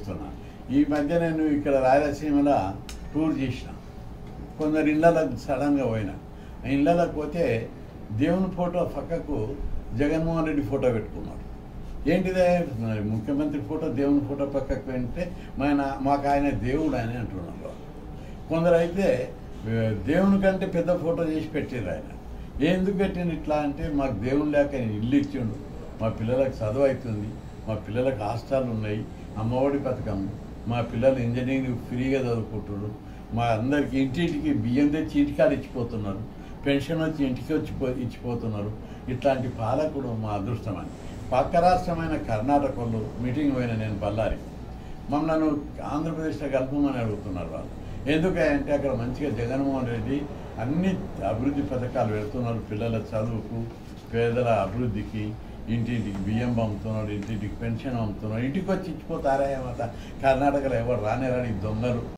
ఈ మధ్య నేను ఇక్కడ రాయలసీమలో టూర్ చేసిన, కొందరు ఇళ్ళకు సడన్గా పోయినా. ఇళ్ళకి పోతే దేవుని ఫోటో పక్కకు జగన్మోహన్ రెడ్డి ఫోటో పెట్టుకున్నాడు. ఏంటిదే ముఖ్యమంత్రి ఫోటో దేవుని ఫోటో పక్కకు పెడితే మాకు ఆయన దేవుడు అని అంటున్నారు. కొందరు అయితే దేవుని కంటే పెద్ద ఫోటో చేసి పెట్టారు. ఆయన ఎందుకు పెట్టిండు ఇట్లా అంటే, మాకు దేవుని లేక ఇల్లు ఇచ్చిండు, మా పిల్లలకు చదువు అవుతుంది, మా పిల్లలకు హాస్టల్ ఉన్నాయి, అమ్మఒడి పథకం, మా పిల్లలు ఇంజనీరింగ్ ఫ్రీగా చదువుకుంటున్నారు, మా అందరికి ఇంటింటికి బియ్యం తెచ్చి ఇంటికాడ ఇచ్చిపోతున్నారు, పెన్షన్ వచ్చి ఇంటికి ఇచ్చిపోతున్నారు. ఇట్లాంటి పాలకుడు మా అదృష్టం అని. పక్క రాష్ట్రమైన కర్ణాటకలో మీటింగ్ పోయిన నేను బళ్ళారి, మమ్మల్ని ఆంధ్రప్రదేశ్లో కలపమని అడుగుతున్నారు వాళ్ళు. ఎందుకంటే అక్కడ మంచిగా జగన్మోహన్ రెడ్డి అన్ని అభివృద్ధి పథకాలు పెడుతున్నారు, పిల్లల చదువుకు, పేదల అభివృద్ధికి, ఇంటింటికి బియ్యం పంపుతున్నాడు, ఇంటింటికి పెన్షన్ పంపుతున్నాడు, ఇంటికి వచ్చి ఇచ్చిపోతారా ఏమంట. కర్ణాటకలో ఎవరు రాని దొంగలు.